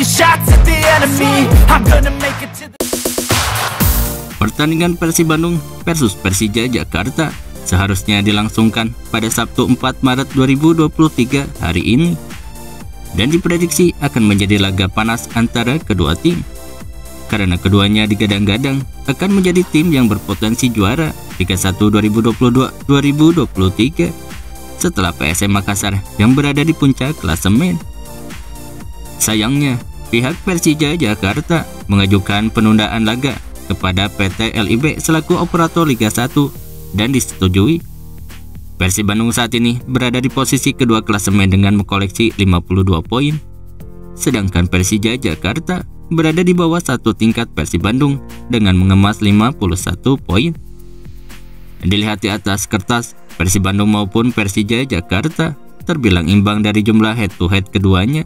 taking shots at the enemy. I'm gonna make it to the... Pertandingan Persib Bandung versus Persija Jakarta seharusnya dilangsungkan pada Sabtu 4 Maret 2023 hari ini, dan diprediksi akan menjadi laga panas antara kedua tim, karena keduanya digadang-gadang akan menjadi tim yang berpotensi juara Liga 1 2022-2023 setelah PSM Makassar yang berada di puncak klasemen. Sayangnya, pihak Persija Jakarta mengajukan penundaan laga kepada PT LIB selaku operator Liga 1 dan disetujui. Persib Bandung saat ini berada di posisi kedua klasemen dengan mengkoleksi 52 poin, sedangkan Persija Jakarta berada di bawah satu tingkat Persib Bandung dengan mengemas 51 poin. Dilihat di atas kertas, Persib Bandung maupun Persija Jakarta terbilang imbang dari jumlah head-to-head keduanya.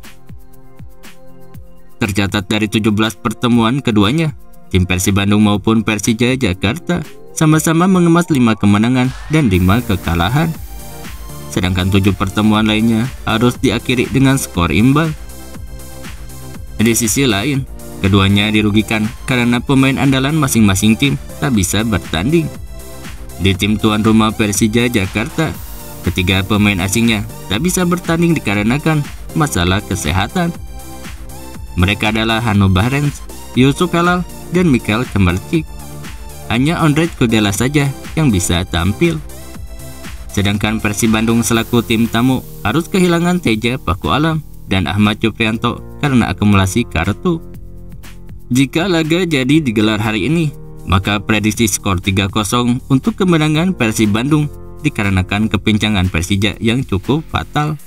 Tercatat dari 17 pertemuan keduanya, tim Persib Bandung maupun Persija Jakarta sama-sama mengemas 5 kemenangan dan 5 kekalahan. Sedangkan 7 pertemuan lainnya harus diakhiri dengan skor imbang. Di sisi lain, keduanya dirugikan karena pemain andalan masing-masing tim tak bisa bertanding. Di tim tuan rumah Persija Jakarta, ketiga pemain asingnya tak bisa bertanding dikarenakan masalah kesehatan. Mereka adalah Hanno Barents, Yusuf Helal, dan Michael Kemercik. Hanya Ondrej Kudela saja yang bisa tampil. Sedangkan Persib Bandung selaku tim tamu harus kehilangan Teja Paku Alam dan Ahmad Cuprianto karena akumulasi kartu. Jika laga jadi digelar hari ini, maka prediksi skor 3-0 untuk kemenangan Persib Bandung dikarenakan kepincangan Persija yang cukup fatal.